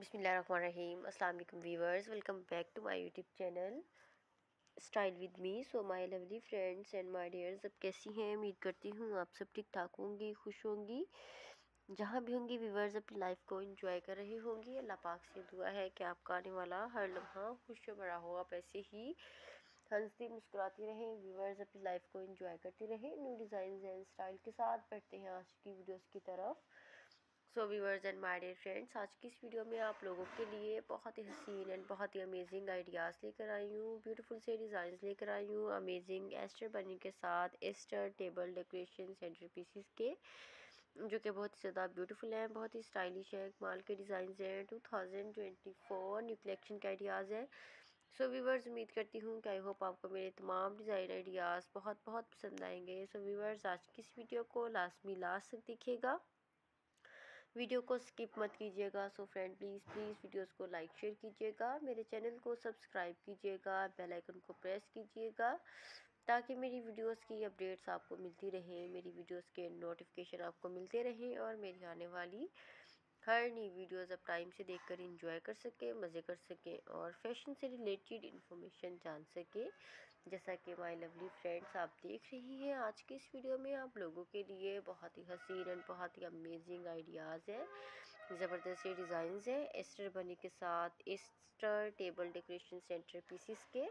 बिस्मिल्लाहिर्रहमानिर्रहीम। अस्सलाम वालेकुम viewers, welcome back to my YouTube channel style with me. So my lovely friends and my dears, अब कैसी हैं? उम्मीद करती हूँ आप सब ठीक ठाक होंगी, खुश होंगी, जहाँ भी होंगी व्यूअर्स अपनी लाइफ को एंजॉय कर रही होंगी। अल्लाह पाक से दुआ है कि आपका आने वाला हर लम्हा खुश भरा हो, आप ऐसे ही हंसती मुस्कुराती रहें व्यूअर्स, अपनी लाइफ को एंजॉय करती रहें। न्यू डिज़ाइन एंड स्टाइल के साथ बढ़ते हैं आज की वीडियोस की तरफ। So viewers and my dear friends, आज की इस वीडियो में आप लोगों के लिए बहुत ही हसीन एंड बहुत ही अमेजिंग आइडियाज़ लेकर आई हूँ, ब्यूटीफुल से डिज़ाइंस लेकर आई हूँ अमेजिंग एस्टर बनी के साथ, Easter table decoration centre pieces के, जो कि बहुत ही ज़्यादा ब्यूटीफुल हैं, बहुत ही स्टाइलिश है, कमाल के डिज़ाइंस हैं। 2024 न्यू कलेक्शन के आइडियाज़ हैं। सो व्यूअर्स, उम्मीद करती हूँ कि आई होप आपको मेरे तमाम डिज़ाइन आइडियाज़ बहुत बहुत पसंद आएंगे। सो व्यूअर्स, आज की इस वीडियो को लास्ट तक देखिएगा, वीडियो को स्किप मत कीजिएगा। सो फ्रेंड प्लीज़ वीडियोस को लाइक शेयर कीजिएगा, मेरे चैनल को सब्सक्राइब कीजिएगा, बेल आइकन को प्रेस कीजिएगा, ताकि मेरी वीडियोस की अपडेट्स आपको मिलती रहें, मेरी वीडियोस के नोटिफिकेशन आपको मिलते रहें और मेरी आने वाली हर नई वीडियोस आप टाइम से देखकर एंजॉय कर सकें, मज़े कर सकें और फैशन से रिलेटेड इन्फॉर्मेशन जान सकें। जैसा कि माय लवली फ्रेंड्स आप देख रही हैं, आज की इस वीडियो में आप लोगों के लिए बहुत ही हसीन एंड बहुत ही अमेजिंग आइडियाज़ हैं, ज़बरदस्त डिज़ाइंस हैं एस्टर बनी के साथ, Easter table decoration centre pieces के,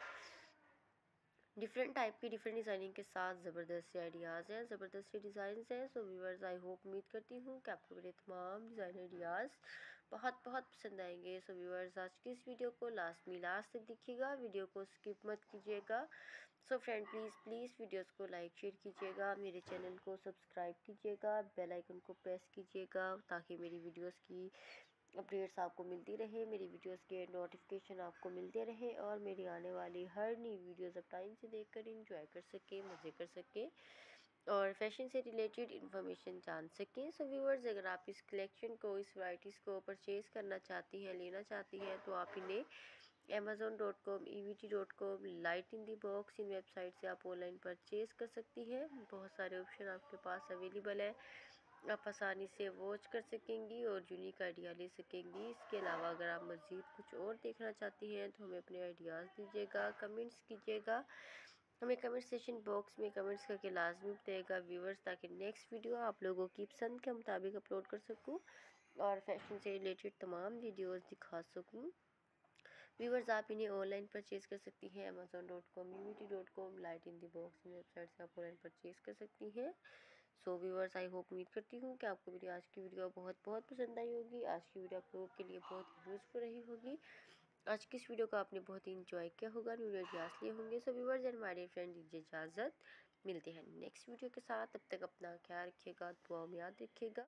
डिफरेंट टाइप की डिफरेंट डिज़ाइनिंग के साथ ज़बरदस्त से आइडियाज़ हैं, ज़बरदस्त से डिज़ाइंस हैं। सो व्यूअर्स, आई होप उम्मीद करती हूँ कि आपको मेरे तमाम डिज़ाइन आइडियाज़ बहुत बहुत पसंद आएंगे। सो व्यूअर्स, आज की इस वीडियो को लास्ट तक देखिएगा, वीडियो को स्किप मत कीजिएगा। सो फ्रेंड प्लीज़ वीडियोस को लाइक शेयर कीजिएगा, मेरे चैनल को सब्सक्राइब कीजिएगा, बेल आइकन को प्रेस कीजिएगा, ताकि मेरी वीडियोस की अपडेट्स आपको मिलती रहे, मेरी वीडियोस के नोटिफिकेशन आपको मिलते रहे और मेरी आने वाली हर नई वीडियोस आप टाइम से देखकर एंजॉय कर सकें, मज़े कर सकें और फैशन से रिलेटेड इन्फॉर्मेशन जान सकें। सो व्यूअर्स, अगर आप इस कलेक्शन को, इस वैराइटीज़ को परचेज़ करना चाहती हैं, लेना चाहती हैं, तो आप इन्हें amazon.com, evt.com, Light in the Box, इन वेबसाइट से आप ऑनलाइन परचेज़ कर सकती हैं। बहुत सारे ऑप्शन आपके पास अवेलेबल है, आप आसानी से वॉच कर सकेंगी और यूनिक आइडिया ले सकेंगी। इसके अलावा अगर आप मज़ीद कुछ और देखना चाहती हैं तो हमें अपने आइडियाज़ दीजिएगा, कमेंट्स कीजिएगा, हमें कमेंट सेशन बॉक्स में कमेंट्स करके लाजमी बताइएगा व्यूअर्स, ताकि नेक्स्ट वीडियो आप लोगों की पसंद के मुताबिक अपलोड कर सकूँ और फैशन से रिलेटेड तमाम वीडियोज़ दिखा सकूँ। व्यूअर्स, आप इन्हें ऑनलाइन परचेज़ कर सकती हैं amazon.com, evt.com, Light in the Box website से आप ऑनलाइन परचेज़ कर सकती हैं। सो व्यूअर्स, आई होप उम्मीद करती हूँ कि आपको मेरी आज की वीडियो बहुत बहुत पसंद आई होगी। आज की वीडियो आप लोगों के लिए बहुत ही यूज़फुल रही होगी। आज की इस वीडियो को आपने बहुत ही इंजॉय किया होगा, न्यू आइडियाज़ लिए होंगे। So viewers and my dear friend, दीजिए इजाज़त, मिलते हैं नेक्स्ट वीडियो के साथ। तब तक अपना ख्याल रखिएगा, दुआ में याद रखिएगा।